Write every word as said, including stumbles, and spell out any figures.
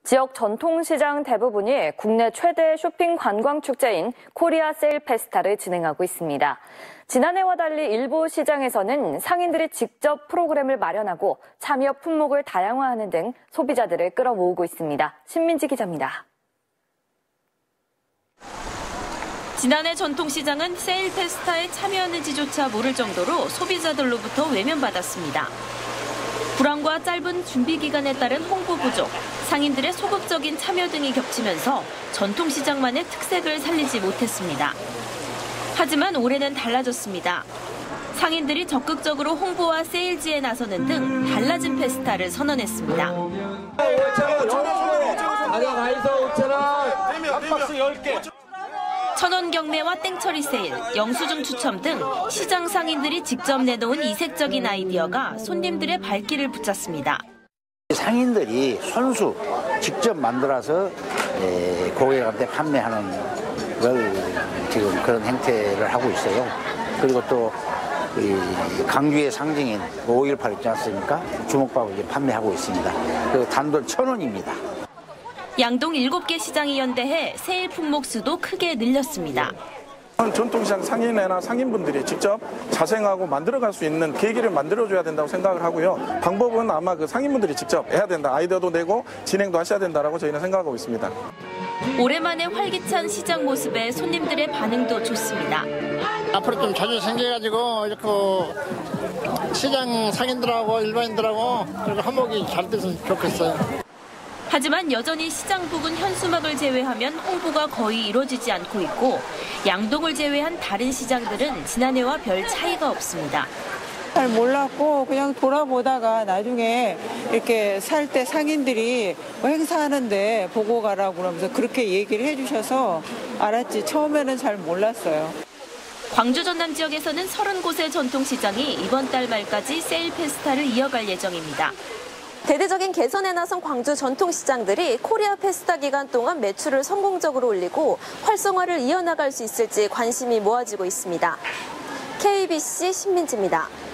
지역 전통시장 대부분이 국내 최대 쇼핑 관광 축제인 코리아 세일 페스타를 진행하고 있습니다. 지난해와 달리 일부 시장에서는 상인들이 직접 프로그램을 마련하고 참여 품목을 다양화하는 등 소비자들을 끌어모으고 있습니다. 신민지 기자입니다. 지난해 전통시장은 세일 페스타에 참여하는지조차 모를 정도로 소비자들로부터 외면받았습니다. 불황과 짧은 준비 기간에 따른 홍보 부족, 상인들의 소극적인 참여 등이 겹치면서 전통시장만의 특색을 살리지 못했습니다. 하지만 올해는 달라졌습니다. 상인들이 적극적으로 홍보와 세일즈에 나서는 등 달라진 페스타를 선언했습니다. 천원 경매와 땡처리 세일, 영수증 추첨 등 시장 상인들이 직접 내놓은 이색적인 아이디어가 손님들의 발길을 붙였습니다. 상인들이 손수 직접 만들어서 고객한테 판매하는 걸 지금 그런 행태를 하고 있어요. 그리고 또 강주의 상징인 오일팔 있지 않습니까? 주먹밥을 이제 판매하고 있습니다. 그 단돈 천 원입니다. 양동 일곱 개 시장이 연대해 세일 품목 수도 크게 늘렸습니다. 전통시장 상인회나 상인분들이 직접 자생하고 만들어갈 수 있는 계기를 만들어줘야 된다고 생각을 하고요. 방법은 아마 그 상인분들이 직접 해야 된다. 아이디어도 내고 진행도 하셔야 된다라고 저희는 생각하고 있습니다. 오랜만에 활기찬 시장 모습에 손님들의 반응도 좋습니다. 앞으로 좀 자주 생겨가지고 이렇게 시장 상인들하고 일반인들하고 그리고 한목이 잘 됐으면 좋겠어요. 하지만 여전히 시장 부근 현수막을 제외하면 홍보가 거의 이루어지지 않고 있고 양동을 제외한 다른 시장들은 지난해와 별 차이가 없습니다. 잘 몰랐고 그냥 돌아보다가 나중에 이렇게 살 때 상인들이 뭐 행사하는데 보고 가라고 그러면서 그렇게 얘기를 해주셔서 알았지 처음에는 잘 몰랐어요. 광주 전남 지역에서는 서른 곳의 전통시장이 이번 달 말까지 세일 페스타를 이어갈 예정입니다. 대대적인 개선에 나선 광주 전통시장들이 코리아 페스타 기간 동안 매출을 성공적으로 올리고 활성화를 이어나갈 수 있을지 관심이 모아지고 있습니다. 케이비씨 신민지입니다.